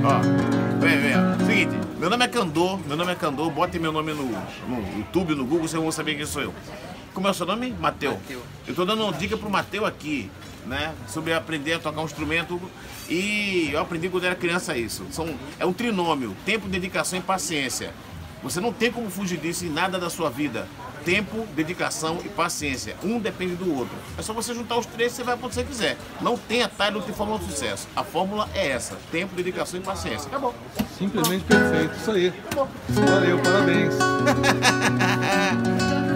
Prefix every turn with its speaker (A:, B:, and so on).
A: Ó, vem, ó. Seguinte, meu nome é Candor, bote meu nome no YouTube, no Google, vocês vão saber quem sou eu. Como é o seu nome? Mateu. Eu tô dando uma dica pro Mateu aqui, né? Sobre aprender a tocar um instrumento. E eu aprendi quando era criança isso. É um trinômio, tempo, dedicação e paciência. Você não tem como fugir disso em nada da sua vida. Tempo, dedicação e paciência. Um depende do outro. É só você juntar os três e você vai para onde você quiser. Não tem atalho, não tem fórmula de sucesso. A fórmula é essa. Tempo, dedicação e paciência. Acabou.
B: Simplesmente perfeito. Isso aí.
A: Acabou.
B: Valeu, parabéns.